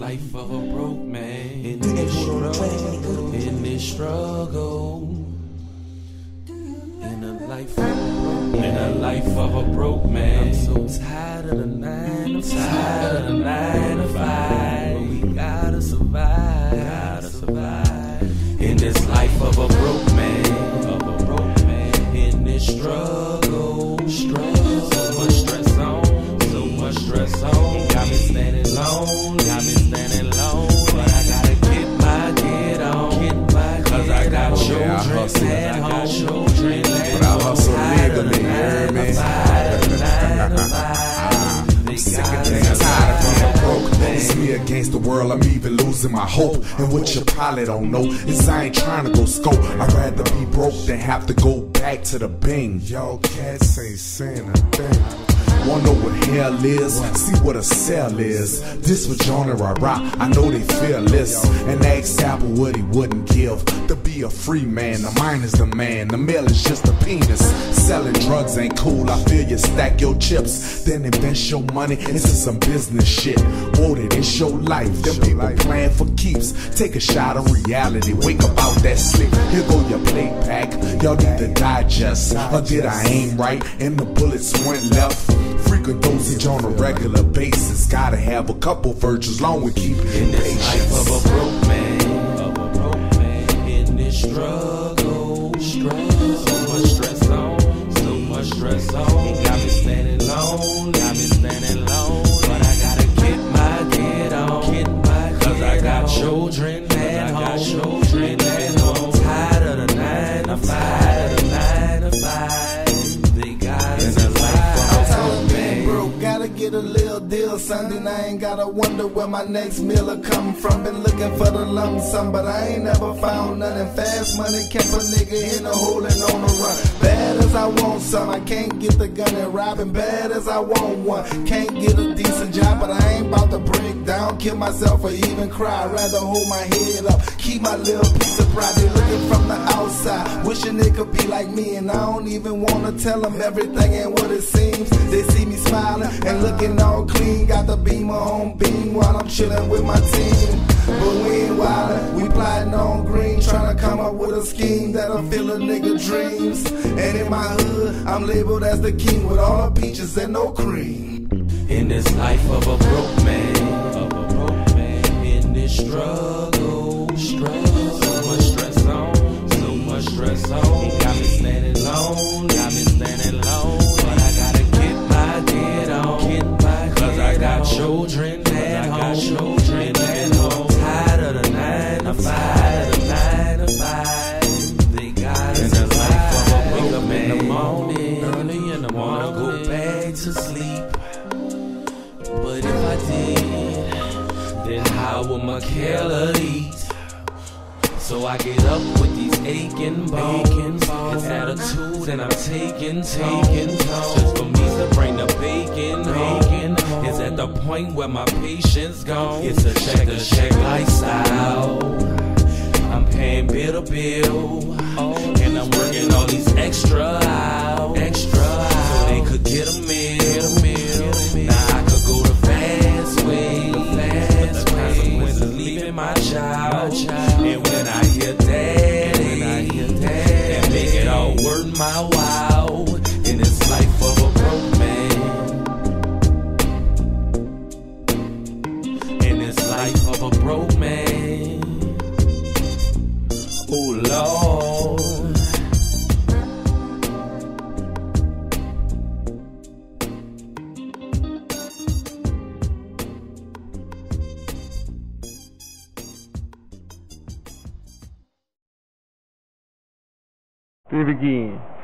life of a broke man, in this struggle, in this struggle, in a life of a broke man, in a life of a broke man. I'm so tired of the 9 to 5, tired of the 9 to 5, but we gotta survive, in this life of a broke man, in this struggle, so much stress on, got me standing alone, but I gotta get on, cause I got children at home, but I hustle legally, you hear me? I'm sick of being tired of being broke. It's me against the world, I'm even losing my hope. And what you probably don't know is I ain't trying to go scope. I'd rather be broke than have to go back to the bing. Y'all cats ain't saying a thing. Wanna know what hell is? See what a cell is. This was genre rock, I know they fearless. And ask Apple what he wouldn't give to be a free man. The mind is the man, the male is just a penis. Selling drugs ain't cool, I feel you stack your chips, then invest your money into some business shit. Whoa, it's your life, them people playing for keeps. Take a shot of reality, wake up out that sleep. Here go your plate pack, y'all need to digest. Or did I aim right and the bullets went left? Frequent dosage on a regular basis. Gotta have a couple virtues long with keeping in this patience. life of a broke man, in this struggle, so much stress on, got me standing alone, but I gotta get on, cause I got children at home, tired of the 9 to 5, they got us gotta get a little deal, son. Then I ain't gotta wonder where my next meal will come from. Been looking for the lump sum, but I ain't never found nothing. Fast money kept a nigga in a hole and on the run. Bad as I want some, I can't get the gun and robbing. Bad as I want one, can't get a decent job, but I ain't about to break down, kill myself or even cry. I'd rather hold my head up, keep my little piece of pride. They looking from the outside, wishing they could be like me, and I don't even wanna tell them everything ain't what it seems. They see me smiling and looking all clean, got the beamer on beam while I'm chilling with my team. But we ain't wildin', we plotting on green, trying to come up with a scheme that'll fill a nigga dreams. And in my hood, I'm labeled as the king with all the peaches and no cream. In this life of a broke man, in this struggle, so much stress on, got me standing alone, but I gotta get on, cause I got children at home, tired of the 9 to 5, they got us in the life of a broke man. In the morning, early in the morning, wanna go back to sleep, but if I did, then how would my killer eat? So I get up with these aching bones, this attitude, and I'm taking tones, just for me to bring the bacon home. It's at the point where my patience gone. It's a check lifestyle. I'm paying bill to bill, and I'm working all these extra hours, so they could get a meal. Now I could go the fast way, but the consequences of leaving my child. And when I hear daddy, and make it all worth my while, in this life of a broke man, in this life of a broke man, oh Lord. Do it again.